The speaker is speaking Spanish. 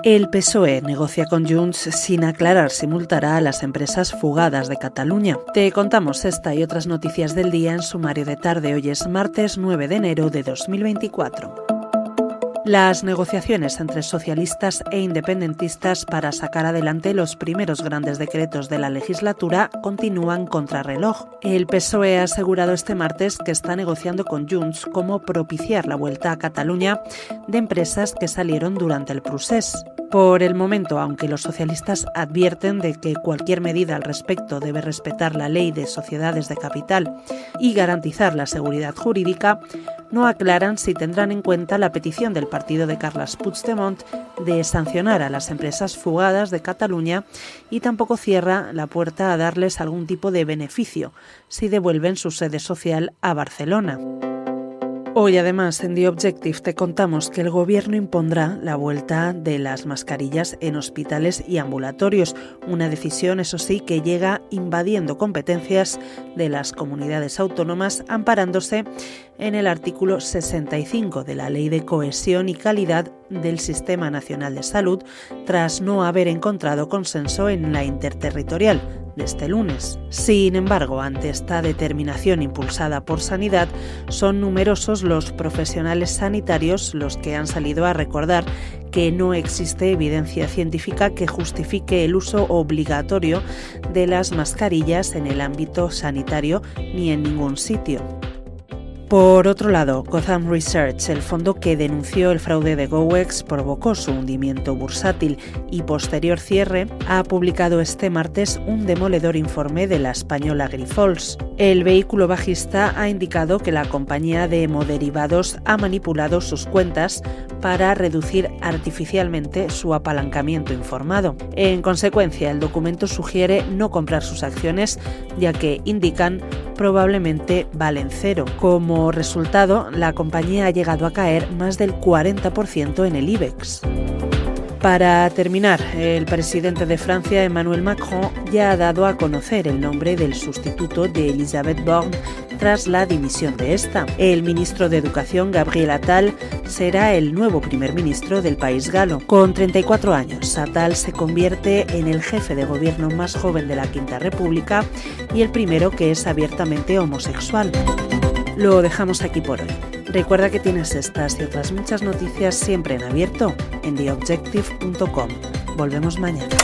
El PSOE negocia con Junts sin aclarar si multará a las empresas fugadas de Cataluña. Te contamos esta y otras noticias del día en Sumario de Tarde. Hoy es martes 9 de enero de 2024. Las negociaciones entre socialistas e independentistas para sacar adelante los primeros grandes decretos de la legislatura continúan contrarreloj. El PSOE ha asegurado este martes que está negociando con Junts cómo propiciar la vuelta a Cataluña de empresas que salieron durante el procés. Por el momento, aunque los socialistas advierten de que cualquier medida al respecto debe respetar la ley de sociedades de capital y garantizar la seguridad jurídica, no aclaran si tendrán en cuenta la petición del partido de Carles Puigdemont de sancionar a las empresas fugadas de Cataluña y tampoco cierra la puerta a darles algún tipo de beneficio si devuelven su sede social a Barcelona. Hoy, además, en The Objective te contamos que el Gobierno impondrá la vuelta de las mascarillas en hospitales y ambulatorios, una decisión, eso sí, que llega invadiendo competencias de las comunidades autónomas, amparándose en el artículo 65 de la Ley de Cohesión y Calidad del Sistema Nacional de Salud, tras no haber encontrado consenso en la interterritorial de este lunes. Sin embargo, ante esta determinación impulsada por Sanidad, son numerosos los profesionales sanitarios los que han salido a recordar que no existe evidencia científica que justifique el uso obligatorio de las mascarillas en el ámbito sanitario ni en ningún sitio. Por otro lado, Gotham Research, el fondo que denunció el fraude de GoEx, provocó su hundimiento bursátil y posterior cierre, ha publicado este martes un demoledor informe de la española Grifols. El vehículo bajista ha indicado que la compañía de hemoderivados ha manipulado sus cuentas para reducir artificialmente su apalancamiento informado. En consecuencia, el documento sugiere no comprar sus acciones, ya que indican probablemente valen cero. Como resultado, la compañía ha llegado a caer más del 40% en el IBEX. Para terminar, el presidente de Francia, Emmanuel Macron, ya ha dado a conocer el nombre del sustituto de Elisabeth Borne tras la dimisión de esta. El ministro de Educación, Gabriel Attal, será el nuevo primer ministro del país galo. Con 34 años, Attal se convierte en el jefe de gobierno más joven de la Quinta República y el primero que es abiertamente homosexual. Lo dejamos aquí por hoy. Recuerda que tienes estas y otras muchas noticias siempre en abierto en theobjective.com. Volvemos mañana.